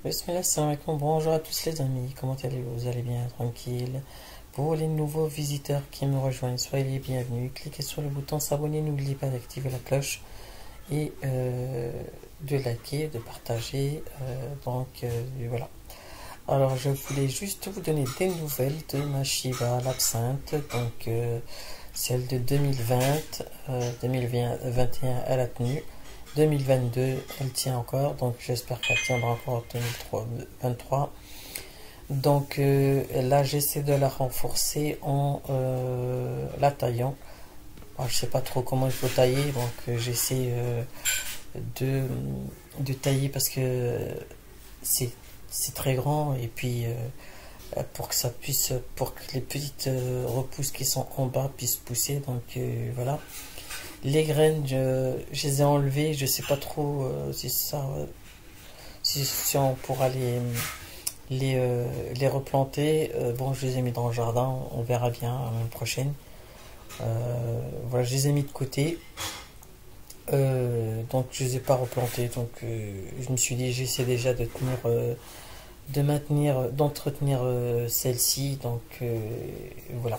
Bismillah, salam alaikum, bonjour à tous les amis, comment allez-vous? Vous allez bien, tranquille? Pour les nouveaux visiteurs qui me rejoignent, soyez les bienvenus, cliquez sur le bouton s'abonner, n'oubliez pas d'activer la cloche et de liker, de partager, voilà. Alors je voulais juste vous donner des nouvelles de ma Shiva, l'absinthe, celle de 2020, 2021 elle a tenu. 2022, elle tient encore, donc j'espère qu'elle tiendra encore en 2023. Donc là, j'essaie de la renforcer en la taillant. Alors, je sais pas trop comment il faut tailler, donc j'essaie de tailler parce que c'est très grand et puis pour que ça puisse, pour que les petites repousses qui sont en bas puissent pousser. Donc voilà. Les graines, je les ai enlevées, je sais pas trop si on pourra les replanter. Bon, je les ai mis dans le jardin, on verra bien l'année prochaine. Voilà, je les ai mis de côté. Donc je les ai pas replantés, donc je me suis dit j'essaie déjà de tenir, d'entretenir celle-ci, donc voilà.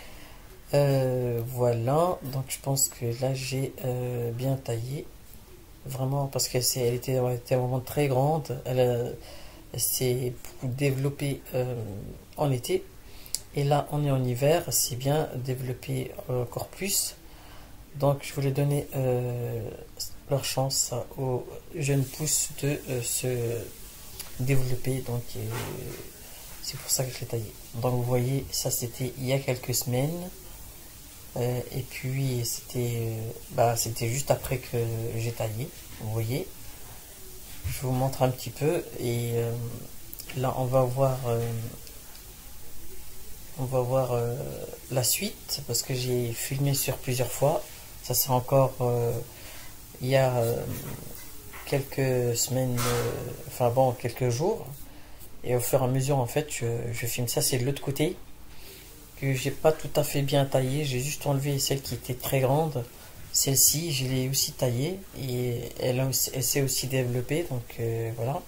Voilà, donc je pense que là j'ai bien taillé, vraiment, parce qu'elle elle était vraiment très grande, elle s'est beaucoup développée en été, et là on est en hiver, c'est bien développé encore plus, donc je voulais donner leur chance aux jeunes pousses de se développer, donc c'est pour ça que je l'ai taillé. Donc vous voyez, ça c'était il y a quelques semaines. Et puis c'était juste après que j'ai taillé, vous voyez. Je vous montre un petit peu et là on va voir la suite parce que j'ai filmé sur plusieurs fois. Ça c'est encore il y a quelques semaines, enfin bon, quelques jours, et au fur et à mesure en fait je filme. Ça c'est de l'autre côté que j'ai pas tout à fait bien taillé, j'ai juste enlevé celle qui était très grande. Celle-ci je l'ai aussi taillée et elle s'est aussi développée, donc voilà.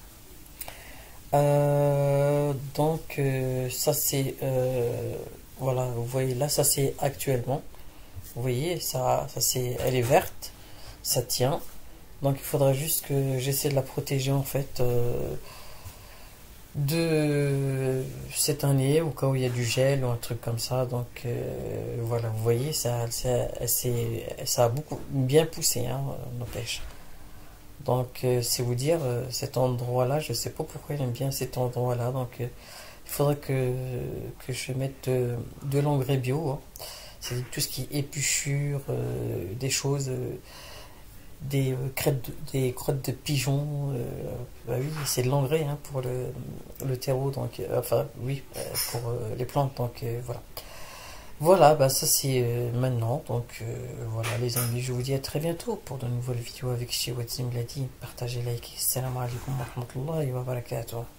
Ça c'est voilà, vous voyez là, ça c'est actuellement, vous voyez ça c'est, elle est verte, ça tient. Donc il faudra juste que j'essaie de la protéger en fait de cette année au cas où il y a du gel ou un truc comme ça. Donc voilà, vous voyez ça a beaucoup bien poussé, hein, n'empêche. Donc c'est vous dire, cet endroit là, je sais pas pourquoi il aime bien cet endroit là. Donc il faudrait que je mette de l'engrais bio, hein. C'est tout ce qui est épluchure, des choses, des crottes de pigeons. Bah oui, c'est de l'engrais, hein, pour le terreau, donc enfin oui, pour les plantes, donc voilà. Voilà, bah ça c'est maintenant, donc voilà les amis, je vous dis à très bientôt pour de nouvelles vidéos avec chez Watsim Ladi. Partagez, likez, salam alaikum wa rahmatullahi wa barakatuh.